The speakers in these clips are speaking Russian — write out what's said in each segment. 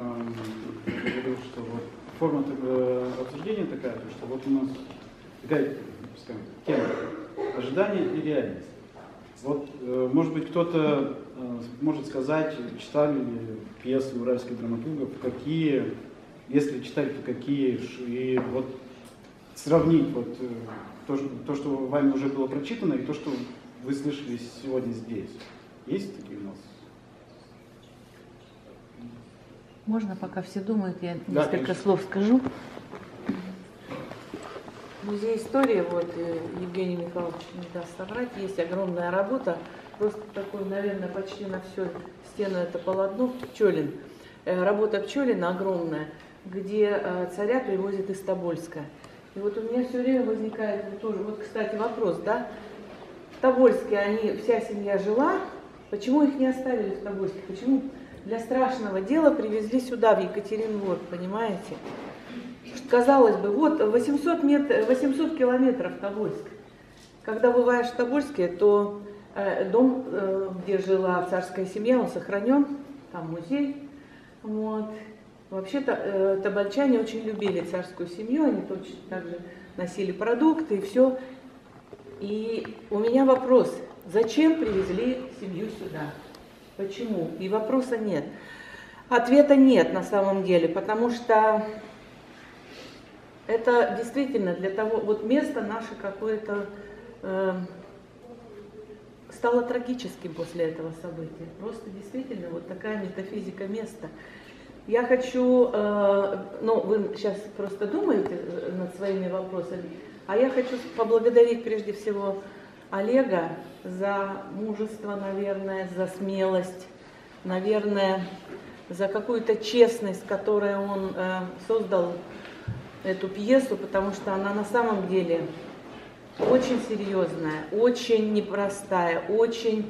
говорил, что вот форма обсуждения такая, что вот у нас такая, скажем, тема ожидания и реальность. Вот, может быть, кто-то может сказать, читали ли пьесы уральских драматургов, какие, если читали, то какие, и вот сравнить вот то, что вами уже было прочитано, и то, что вы слышали сегодня здесь. Есть такие у нас? Можно, пока все думают, я несколько слов скажу. Музей истории, вот Евгений Михайлович не даст соврать, есть огромная работа, просто такой, наверное, почти на всю стену это полотно, Пчелин. Работа Пчелина огромная, где царя привозят из Тобольска. И вот у меня все время возникает тоже, вот, кстати, вопрос, да, в Тобольске вся семья жила, почему их не оставили в Тобольске, почему для страшного дела привезли сюда, в Екатеринбург, понимаете? Казалось бы, вот 800 километров Тобольск. Когда бываешь в Тобольске, то дом, где жила царская семья, он сохранен, там музей. Вот. Вообще-то тобольчане очень любили царскую семью, они точно так же носили продукты и все. И у меня вопрос, зачем привезли семью сюда? Почему? И вопроса нет. Ответа нет на самом деле, потому что это действительно для того, вот место наше какое-то стало трагическим после этого события. Просто действительно вот такая метафизика места. Я хочу, вы сейчас просто думаете над своими вопросами, а я хочу поблагодарить прежде всего Олега за мужество, наверное, за смелость, наверное, за какую-то честность, которой он создал эту пьесу, потому что она на самом деле очень серьезная, очень непростая, очень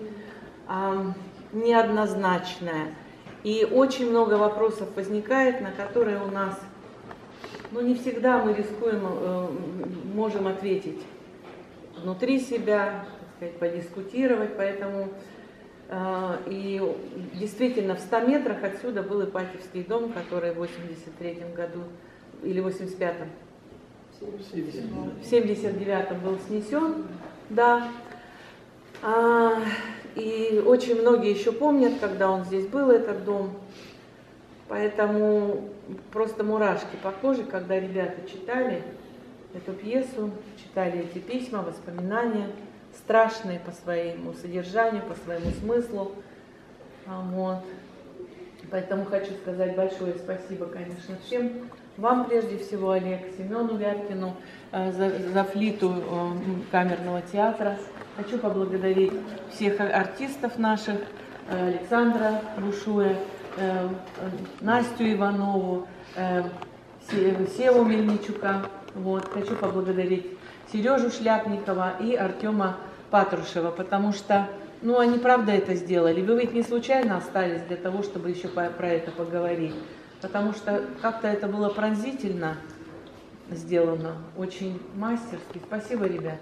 неоднозначная. И очень много вопросов возникает, на которые у нас, не всегда мы можем ответить внутри себя, так сказать, подискутировать, поэтому и действительно в 100 метрах отсюда был Ипатьевский дом, который в 83-м году или в 85-м, в 79-м был снесен, да. И очень многие еще помнят, когда он здесь был, этот дом. Поэтому просто мурашки по коже, когда ребята читали эту пьесу, читали эти письма, воспоминания, страшные по своему содержанию, по своему смыслу. Вот. Поэтому хочу сказать большое спасибо, конечно, всем. Вам прежде всего, Олег, Семену Вяткину, за флиту камерного театра. Хочу поблагодарить всех артистов наших, Александра Бушуя, Настю Иванову, Севу Мельничука. Вот. Хочу поблагодарить Сережу Шляпникова и Артема Патрушева, потому что, они правда это сделали. Вы ведь не случайно остались для того, чтобы еще про это поговорить, потому что как-то это было пронзительно сделано, очень мастерски. Спасибо, ребят.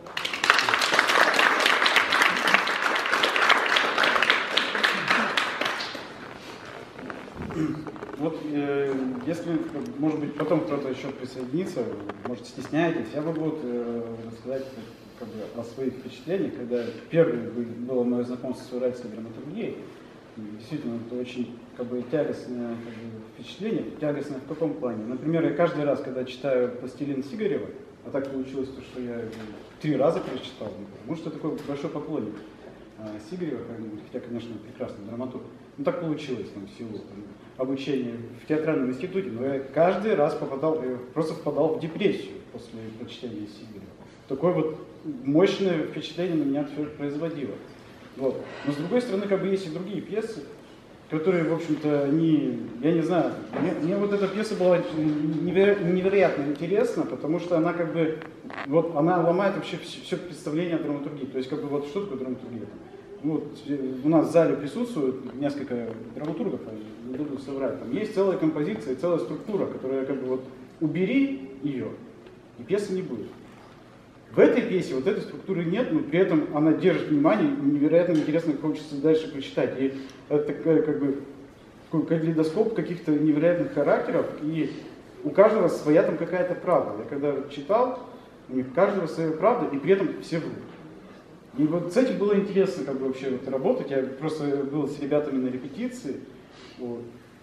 Вот, если, может быть, потом кто-то еще присоединится, может, стесняетесь, я могу рассказать о своих впечатлениях, когда первое было мое знакомство с уральской драматургией. Действительно, это очень тягостное впечатление. Тягостное в каком плане? Например, я каждый раз, когда читаю «Пластилин» Сигарева, а так получилось, что я 3 раза прочитал, потому что такой большой поклонник Сигарева, хотя, конечно, прекрасный драматург. Так получилось, в силу обучения в театральном институте, но я каждый раз просто впадал в депрессию после прочтения Сигарева. Такое вот мощное впечатление на меня все производило. Вот. Но с другой стороны, есть и другие пьесы, которые, в общем-то, я не знаю, мне вот эта пьеса была невероятно интересна, потому что она она ломает вообще все представление о драматургии. То есть, что такое драматургия? У нас в зале присутствует несколько драматургов, не буду соврать. Там есть целая композиция, целая структура, которая убери ее, и пьесы не будет. В этой пьесе вот этой структуры нет, но при этом она держит внимание, невероятно интересно хочется дальше прочитать. И это такой калейдоскоп каких-то невероятных характеров, и у каждого своя там какая-то правда. Я когда читал, у них каждого своя правда, и при этом все врут. И вот с этим было интересно как бы вообще вот работать. Я просто был с ребятами на репетиции. Вот.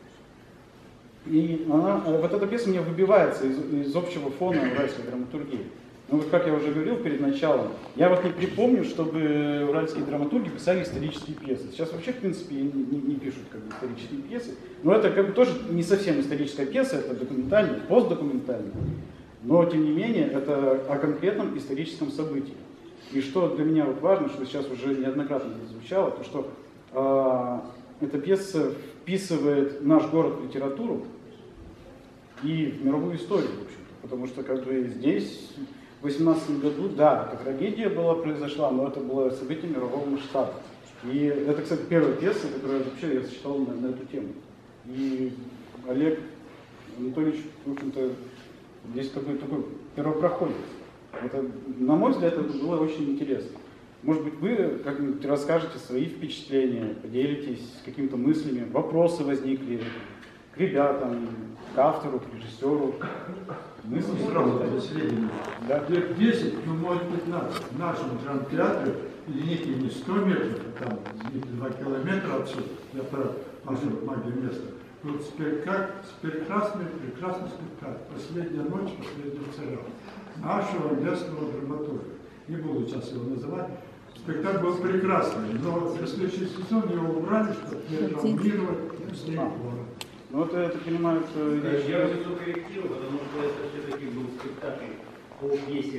И вот эта пьеса у меня выбивается из общего фона уральской драматургии. Ну вот как я уже говорил перед началом, я вот не припомню, чтобы уральские драматурги писали исторические пьесы. Сейчас вообще, в принципе, не пишут как бы исторические пьесы. Но это как бы тоже не совсем историческая пьеса, это документальная, постдокументальная. Но, тем не менее, это о конкретном историческом событии. И что для меня вот важно, что сейчас уже неоднократно звучало, то что эта пьеса вписывает наш город в литературу и в мировую историю, в общем-то. Потому что как бы здесь в 18 году, да, эта трагедия произошла, но это было событие мирового масштаба. И это, кстати, первая пьеса, которую вообще я читал на эту тему. И Олег Анатольевич, в общем-то, здесь такой первопроходец. Это, на мой взгляд, это было очень интересно. Может быть, вы как-нибудь расскажете свои впечатления, поделитесь какими-то мыслями, вопросы возникли к ребятам, к автору, к режиссеру. Мысли? Да. Лет 10, ну может 15, в нашем драмтеатре, извините, не 100 метров, а там, извините, 2 километра отсюда, я про нашу магию места. Тут прекрасный спектакль «Последняя ночь последнего царя» нашего местного драматурга. Не буду сейчас его называть. Спектакль был прекрасный, но в следующий сезон его убрали, чтобы не травмировать город. Ну вот это понимаю, что... Я внесу коррективу, потому что это все-таки был спектакль по пьесе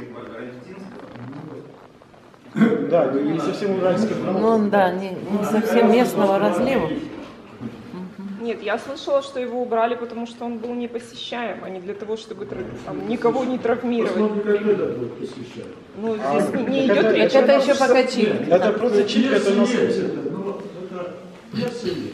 Бардара. Да, не совсем уральский. Ну да, не совсем местного разлива. Нет, я слышала, что его убрали, потому что он был непосещаем, а не для того, чтобы там, никого не травмировать. Ну, здесь не идет речь. Это еще пока чили. Это просто чили, это Ну, это пьеса есть.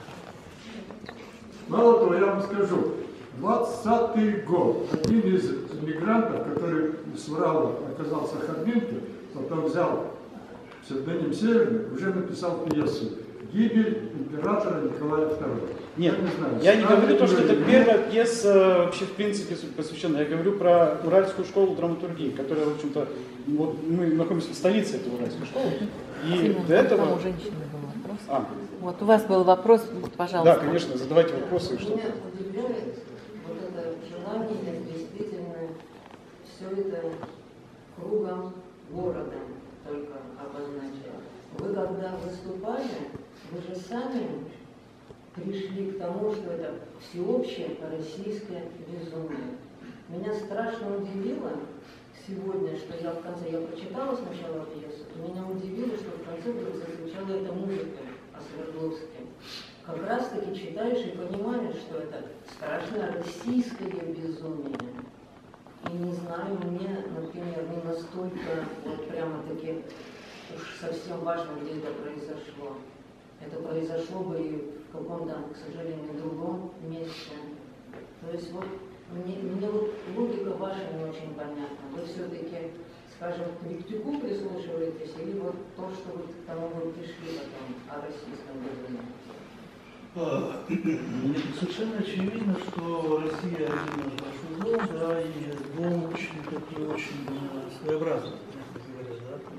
Мало того, я вам скажу, 20-й год один из мигрантов, который с Урала оказался Харбинке, потом взял псевдоним Северный, уже написал пьесу «Гибель императора Николая II». Нет, я не говорю то, что это первая пьеса вообще в принципе посвященная. Я говорю про Уральскую школу драматургии, которая, в общем-то, вот мы находимся в столице этой Уральской школы. И до этого... Там у женщины был вопрос. Вот у вас был вопрос, пожалуйста. Да, конечно, задавайте вопросы. Что меня удивляет вот это желание действительно все это кругом города только обозначать. Вы когда выступали, вы же сами пришли к тому, что это всеобщее российское безумие. Меня страшно удивило сегодня, что я прочитала сначала пьесу, и меня удивило, что в конце вдруг зазвучала эта музыка о Свердловске. Как раз таки читаешь и понимаешь, что это страшное российское безумие. И не знаю, мне, например, не настолько вот прямо-таки уж совсем важно, где это произошло. Это произошло бы и в каком-то, к сожалению, другом месте. То есть вот мне вот логика ваша не очень понятна. Вы все-таки, скажем, к Виктюку прислушиваетесь, или вот то, что вы к тому вы пришли потом о российском безумии? Мне совершенно очевидно, что Россия один наш большой дом, да, и дом очень такой, очень своеобразный, мягко говоря, да, то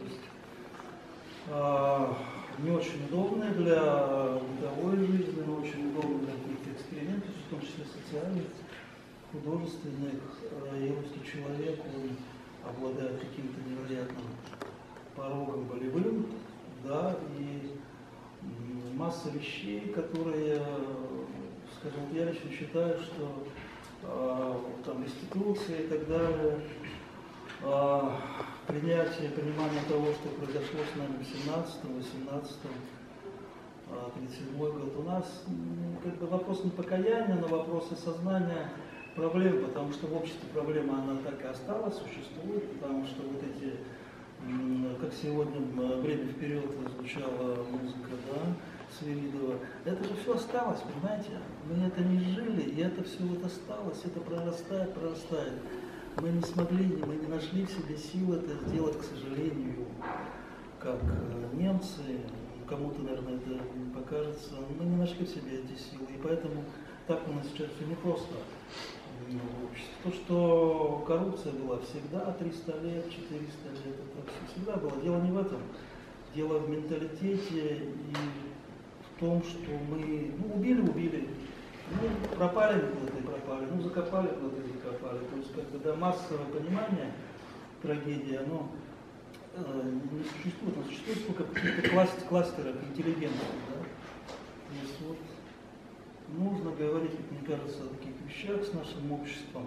есть не очень удобный для бытовой жизни, но очень удобный для каких-то экспериментов, в том числе социальных, художественных. И русский человек, он обладает каким-то невероятным порогом болевым, да, и масса вещей, которые, скажем, я лично считаю, что там реституция и так далее, принятие, понимание того, что произошло с нами в 17-м, 18-м, 37-й год, у нас как бы вопрос не покаяния, но вопрос осознания проблем, потому что в обществе проблема, она так и осталась, существует, потому что вот эти, как сегодня «Время вперед» звучала музыка, да, Свиридова, это же все осталось, понимаете? Мы это не жили, и это все вот осталось, это прорастает. Мы не смогли, мы не нашли в себе сил это сделать, к сожалению, как немцы, кому-то, наверное, это не покажется. Мы не нашли в себе эти силы, и поэтому так у нас сейчас все непросто в обществе. То, что коррупция была всегда 300 лет, 400 лет, это всегда было. Дело не в этом. Дело в менталитете и в том, что мы убили. Ну, пропали куда-то и пропали, ну, закопали куда-то и закопали. То есть, как бы, да, массовое понимание трагедии, оно не существует. Оно существует только в каких-то кластерах интеллигенции, да. То есть, вот, нужно говорить, мне кажется, о таких вещах с нашим обществом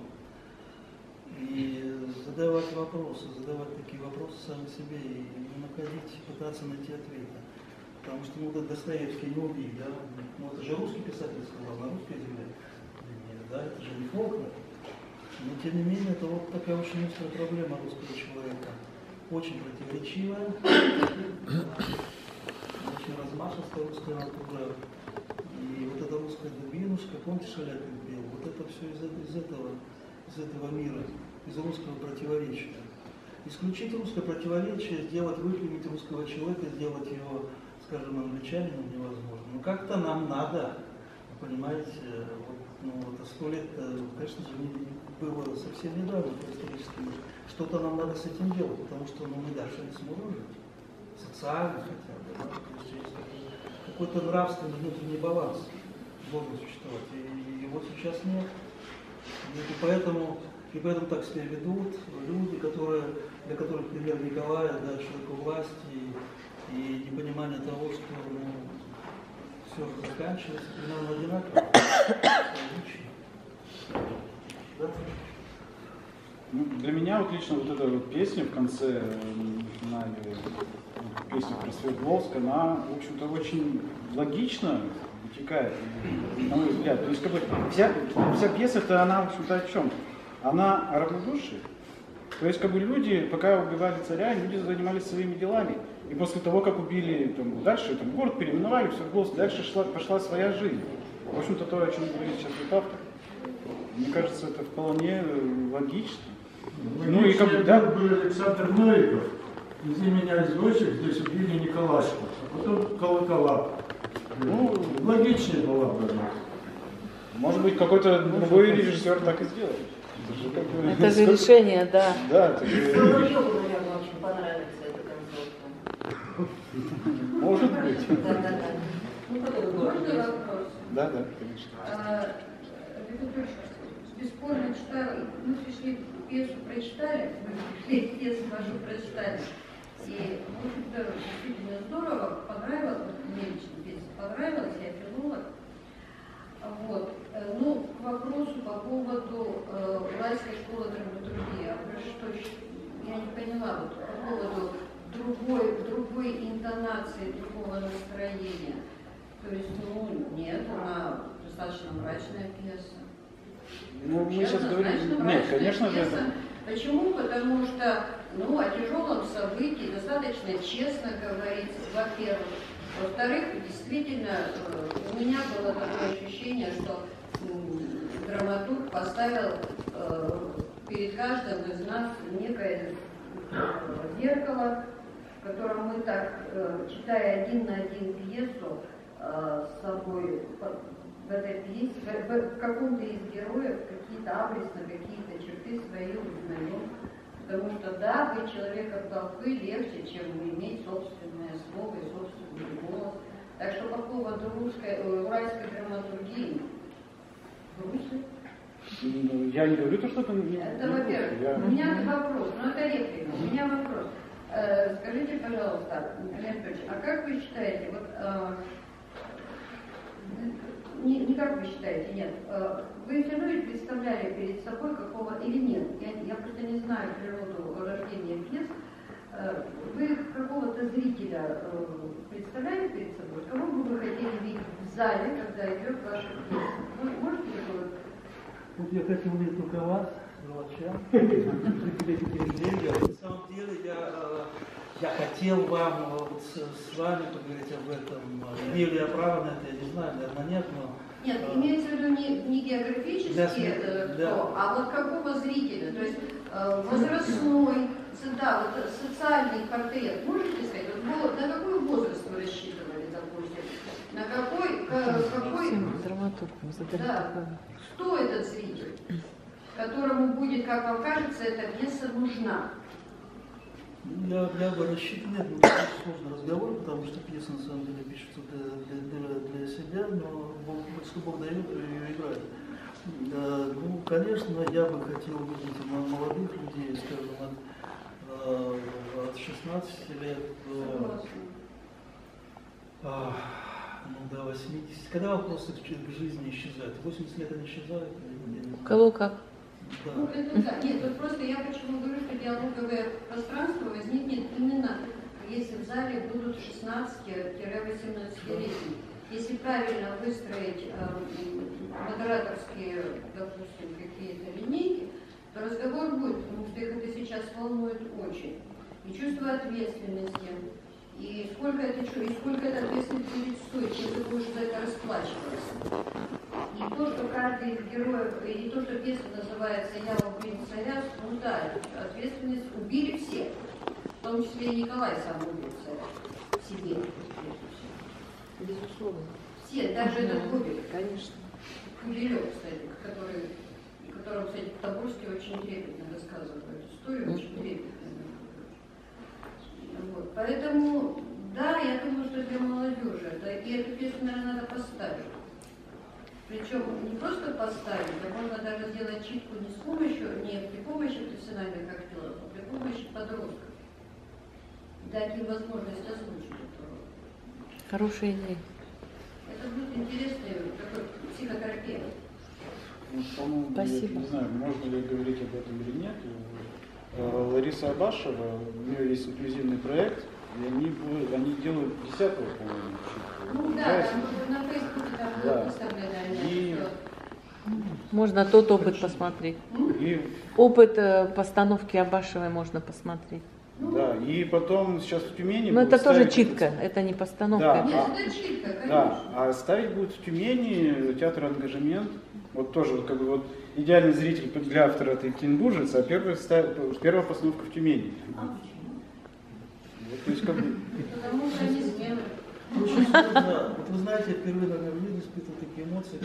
и задавать такие вопросы сами себе и не находить, пытаться найти ответы. Потому что, ну, Достоевский не убил, да? Ну, это же русский писатель сказал, на русской земле. Да, это же не Фолкнер. Но, тем не менее, это вот такая очень острая проблема русского человека. Очень противоречивая, очень размашистая русская натура. И вот эта русская дубинушка, помните, Шаляпин пел? Вот это все из этого мира, из русского противоречия. Исключить русское противоречие, выпрямить русского человека, сделать его, скажем, англичанином невозможно. Но как-то нам надо, понимаете, вот 100 лет, конечно же, не было совсем недавно исторически. Что-то нам надо с этим делать, потому что мы дальше не сможем жить. Социально хотя бы, да? То есть есть какой-то нравственный внутренний баланс должен существовать. И его сейчас нет. И поэтому так себя ведут люди, для которых пример Николая, да, человека власти и непонимание того, что все заканчивается примерно одинаково. Да? Ну, для меня вот лично вот эта вот песня в конце песня про Свердловск, она, в общем-то, очень логично вытекает, на мой взгляд. То есть, как бы, вся пьеса-то, она, в общем-то, о чем? Она о равнодушии. То есть, как бы, люди, пока убивали царя, люди занимались своими делами. И после того, как убили, дальше город переименовали в Свердловск, дальше пошла своя жизнь. В общем-то, то, о чем говорит сейчас автор. Мне кажется, это вполне логично. Ну и как бы, да, был Александр Новиков, из имени извозчик, здесь убили Николашку, а потом колокола. Ну, логичнее была бы. Может быть, какой-то другой режиссер так и сделал. Это же решение, да. Да, это Соловьеву, наверное, очень понравится эта концовка. может быть. Да. Ну, потом Можно вопрос? Да, конечно. Бесспорно читали, мы пришли пьесу прочитали, пьесу вашу прочитали. И, в общем-то, действительно здорово, понравилось, мне лично пьеса понравилась, я филолог. Вот. Ну, к вопросу по поводу Уральской школы драматургии. Я не поняла, вот, по поводу другой интонации, другого настроения. То есть, нет, она достаточно мрачная пьеса. Ну, мы сейчас говорим... Нет, конечно же, это... Почему? Потому что, о тяжелом событии достаточно честно говорится, во-первых. Во-вторых, действительно, у меня было такое ощущение, что драматург поставил перед каждым из нас некое зеркало, в котором мы так, читая один на один пьесу, с собой в этой пьесе, в каком-то из героев какие-то абресно, какие-то черты свои узнаем. Потому что, да, быть человеком толпы легче, чем иметь собственное слово и собственный голос. Так что по поводу уральской драматургии, Я не говорю то, что это не... Это, во-первых. У меня вопрос, это реплика, у меня вопрос. Скажите, пожалуйста, Леонид Петрович, а как вы считаете, не как вы считаете, нет, вы все равно представляли перед собой какого, или нет, я просто не знаю природу рождения пьес, вы какого-то зрителя представляете перед собой, кого бы вы хотели видеть в зале, когда идет ваша пьеса? Вы можете такое? Вот я хотел видеть только вас, Врача, на самом деле я хотел вам с вами поговорить об этом. Имею ли я право на это, я не знаю, наверное, нет, но... Нет, имеется в виду не географически, да. а вот какого зрителя, то есть возрастной, да, вот социальный портрет, можете сказать, вот, на какой возраст вы рассчитывали, допустим, на какой да, кто этот зритель, которому будет, как вам кажется, эта пьеса нужна? Я бы рассчитывал, нет, ну, это сложный разговор, потому что пьеса на самом деле пишется для себя, но что Бог дает, ее играет. Ну, конечно, я бы хотел видеть молодых людей, скажем, от 16 лет до 80. Когда вопросы к жизни исчезают? 80 лет они исчезают? У кого как? Да. Ну, это да. Нет, вот просто я почему говорю, что диалоговое пространство возникнет именно, если в зале будут 16-18-летние. Если правильно выстроить модераторские, допустим, какие-то линейки, то разговор будет, потому что их это сейчас волнует очень. И чувство ответственности, и сколько это ответственность будет стоить, чем ты будешь за это расплачиваться. И то, что каждый из героев, и то, что пьеса называется «Я убил царя», ну да, ответственность убили все, в том числе и Николай сам убил царя себе. Безусловно. Все, даже этот Кубель. Конечно. Кубелек, кстати, которому, кстати, Табурский очень трепетно рассказывал эту историю, очень трепетно. Вот. Поэтому, да, я думаю, что для молодежи, да, и эту песню, наверное, надо поставить. Причем не просто поставить, а можно даже сделать читку не при помощи профессиональных актеров, а при помощи подростков. Дать им возможность озвучить эту роль. Хорошая идея. Это будет интересный такой психотерапевт. Ну, по-моему, Спасибо. я не знаю, можно ли говорить об этом или нет. Лариса Абашева, у нее есть инклюзивный проект, и они делают 10-го, по-моему, читку. Ну да, там на Фейсбуке там было выставлено. И... Можно тот опыт посмотреть. И... Опыт постановки Абашевой можно посмотреть. Да, и потом сейчас в Тюмени... Но это тоже ставить... читка, это не постановка. Да, Нет, это читка, конечно. Да, а ставить будет в Тюмени театр «Ангажемент». Вот тоже как бы вот идеальный зритель для автора это Екатеринбуржец, а первая постановка в Тюмени. Вот, то есть, как бы... Потому что они смелые. Очень сложно. Вот вы знаете, я впервые, наверное, в жизни испытывал такие эмоции,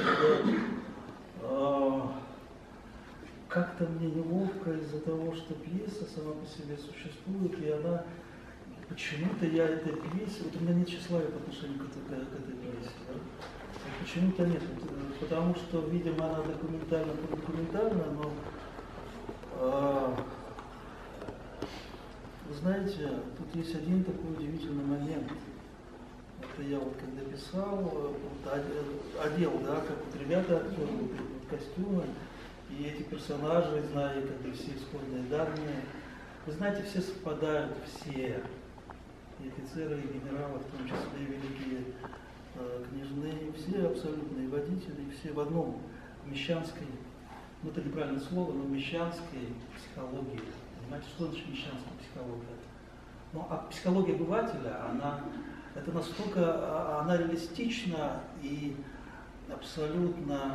когда как-то мне неловко из-за того, что пьеса сама по себе существует, и она почему-то я этой пьесе, вот у меня нет тщеславия по отношению к этой пьесе, да? Почему-то нет, потому что, видимо, она документальная, но вы знаете, тут есть один такой удивительный момент. Это я вот когда писал, вот, одел, да, как вот ребята, актеры, вот, костюмы, и эти персонажи, зная как бы все исходные данные, вы знаете, все совпадают, все, и офицеры, и генералы, в том числе и великие княжны, все абсолютно, и водители, и все в одном мещанской, ну это неправильное слово, но мещанской психологии. Понимаете, что значит мещанская психология? Ну, а психология обывателя, это настолько, она реалистична и абсолютно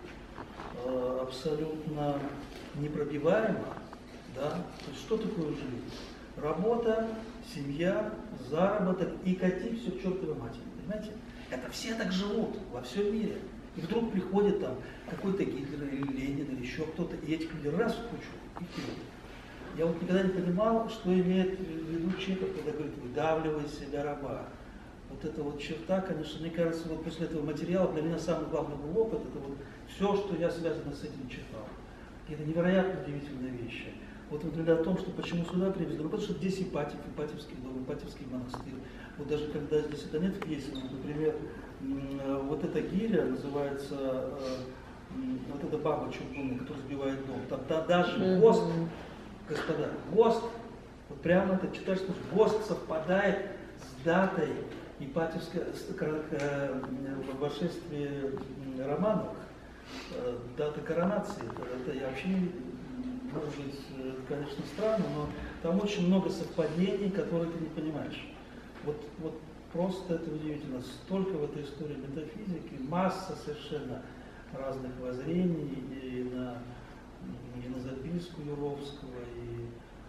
непробиваема, да? То есть что такое жизнь? Работа, семья, заработок и катить все к чертовой матери, понимаете? Это все так живут во всем мире. И вдруг приходит там какой-то Гитлер или Ленин или еще кто-то, и этих людей раз в кучу и вперед. Я вот никогда не понимал, что имеет в виду Чехов, когда говорит, выдавливай из себя раба. Вот эта вот черта, конечно, мне кажется, вот после этого материала для меня самый главный был опыт, это вот все, что я связано с этим читал. И это невероятно удивительные вещи. Вот, например, о том, что почему сюда привезли, ну, потому что здесь Ипатьевский дом, Ипатьевский монастырь. Вот даже когда здесь это нет в пьесе, например, вот эта гиря называется, вот эта баба чугунная, которая сбивает дом, там даже ГОСТ, господа, ГОСТ, вот прямо это читаешь, что ГОСТ совпадает с датой Ипатьевского вошествия Романовых, дата коронации. Это я вообще, может быть, конечно, странно, но там очень много совпадений, которые ты не понимаешь. Вот просто это удивительно. Столько в этой истории метафизики, масса совершенно разных воззрений и на записку Юровского, и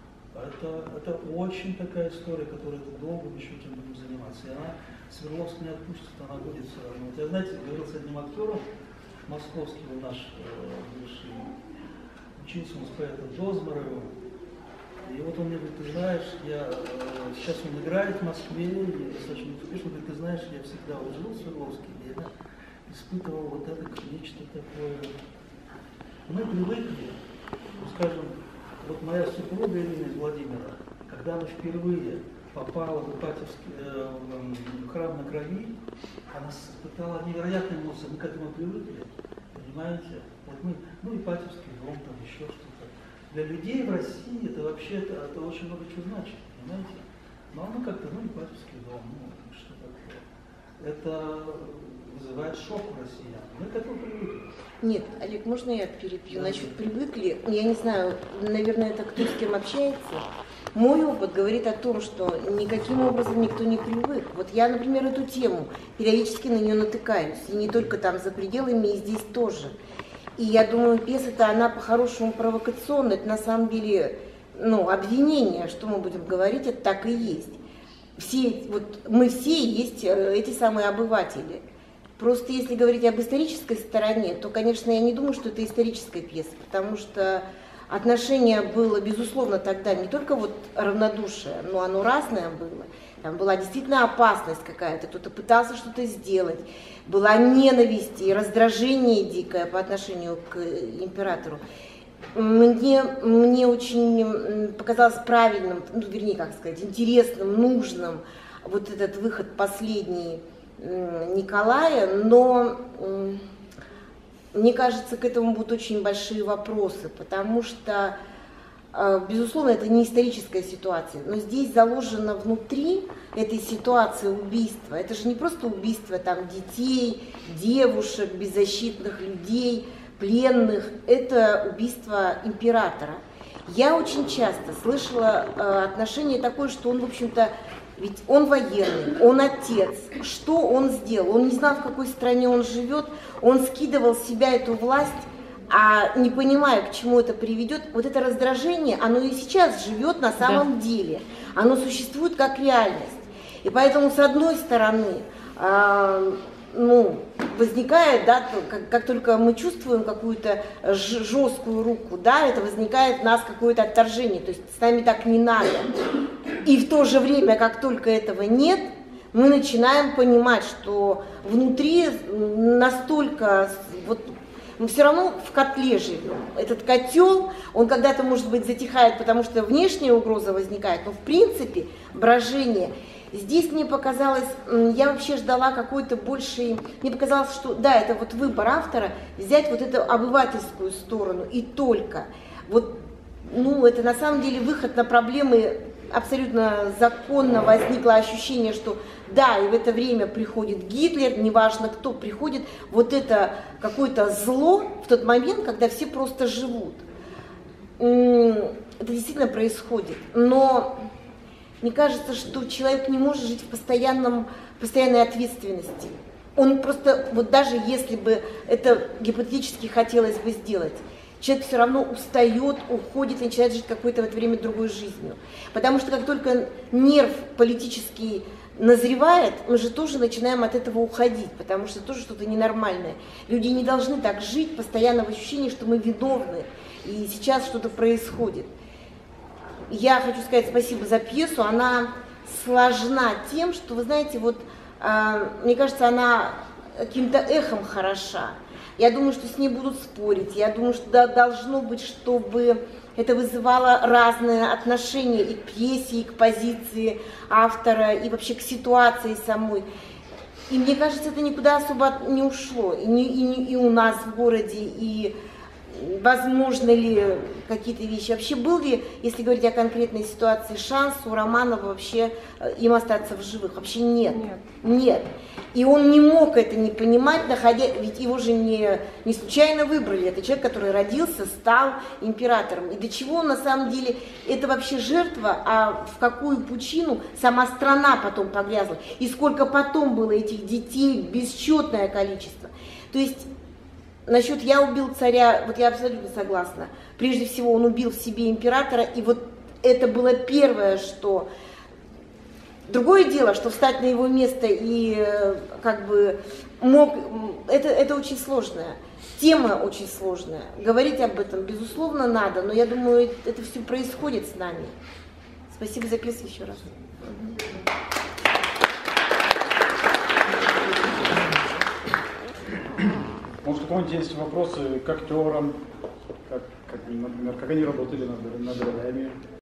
Это очень такая история, которая долго еще этим будем заниматься. И она Свердловск не отпустит, она будет все равно. Вот я, знаете, говорил с одним актером, московский, он наш бывший, учился он с поэтом Дозмаровым. И вот он мне говорит, ты знаешь, сейчас он играет в Москве, и достаточно успешно, говорит, ты знаешь, я всегда вот жил в Свердловске, и я испытывал вот это нечто такое. Мы привыкли, скажем, вот моя супруга Ирина из Владимира, когда она впервые попала в Ипатьевский храм на Крови, она испытала невероятные эмоции, мы к этому привыкли, понимаете? Вот мы, Ипатьевский дом, там еще что-то. Для людей в России это вообще это очень много чего значит, понимаете? Но мы как-то, Ипатьевский дом, что такое? Это вызывает шок у россиян. Мы к этому привыкли. Нет, Олег, можно я перебью? Насчет привыкли, я не знаю, наверное, это кто с кем общается. Мой опыт говорит о том, что никаким образом никто не привык. Вот я, например, эту тему периодически на нее натыкаюсь. И не только там за пределами, и здесь тоже. И я думаю, пьеса-то, она по-хорошему провокационная. Это на самом деле, обвинение, что мы будем говорить, это так и есть. Мы все есть эти самые обыватели. Просто если говорить об исторической стороне, то, конечно, я не думаю, что это историческая пьеса, потому что отношение было, безусловно, тогда не только равнодушие, но оно разное было. Там была действительно опасность какая-то, кто-то пытался что-то сделать, была ненависть и раздражение дикое по отношению к императору. Мне очень показалось правильным, интересным, нужным вот этот выход последний Николая, но мне кажется, к этому будут очень большие вопросы, потому что, безусловно, это не историческая ситуация, но здесь заложено внутри этой ситуации убийство. Это же не просто убийство детей, девушек, беззащитных людей, пленных, это убийство императора. Я очень часто слышала отношение такое, что он, в общем-то, ведь он военный, он отец. Что он сделал? Он не знал, в какой стране он живет, он скидывал с себя эту власть, а не понимая, к чему это приведет. Вот это раздражение, оно и сейчас живет на самом деле. Оно существует как реальность. И поэтому, с одной стороны, возникает, как только мы чувствуем какую-то жесткую руку, это возникает в нас какое-то отторжение, то есть с нами так не надо. И в то же время, как только этого нет, мы начинаем понимать, что внутри настолько, мы все равно в котле живем. Этот котел, он когда-то, может быть, затихает, потому что внешняя угроза возникает, но в принципе брожение. Здесь мне показалось, я вообще ждала какой-то большей, мне показалось, что это выбор автора, взять эту обывательскую сторону и только. Это на самом деле выход на проблемы, абсолютно законно возникло ощущение, что и в это время приходит Гитлер, неважно кто приходит, это какое-то зло в тот момент, когда все просто живут. Это действительно происходит, но мне кажется, что человек не может жить в постоянной ответственности. Он просто, даже если бы это гипотетически хотелось бы сделать, человек все равно устает, уходит и начинает жить какой-то в это время другой жизнью. Потому что как только нерв политический назревает, мы же тоже начинаем от этого уходить, потому что тоже что-то ненормальное. Люди не должны так жить, постоянно в ощущении, что мы виновны, и сейчас что-то происходит. Я хочу сказать спасибо за пьесу, она сложна тем, что, вы знаете, мне кажется, она каким-то эхом хороша. Я думаю, что с ней будут спорить, я думаю, что должно быть, чтобы это вызывало разные отношения и к пьесе, и к позиции автора, и вообще к ситуации самой. И мне кажется, это никуда особо не ушло, и у нас в городе, и возможно ли какие-то вещи. Вообще был ли, если говорить о конкретной ситуации, шанс у Романова вообще им остаться в живых? Вообще нет. Нет. И он не мог это не понимать, ведь его же не случайно выбрали. Это человек, который родился, стал императором. И до чего он на самом деле, это вообще жертва, а в какую пучину сама страна потом погрязла. И сколько потом было этих детей, бесчетное количество. То есть насчет «я убил царя», я абсолютно согласна. Прежде всего, он убил в себе императора, и это было первое, что... Другое дело, что встать на его место и как бы мог... Это очень сложная. Тема очень сложная. Говорить об этом, безусловно, надо, но я думаю, это все происходит с нами. Спасибо за пьесу еще раз. Может, у кого-нибудь есть вопросы к актерам, например, как они работали над ролями?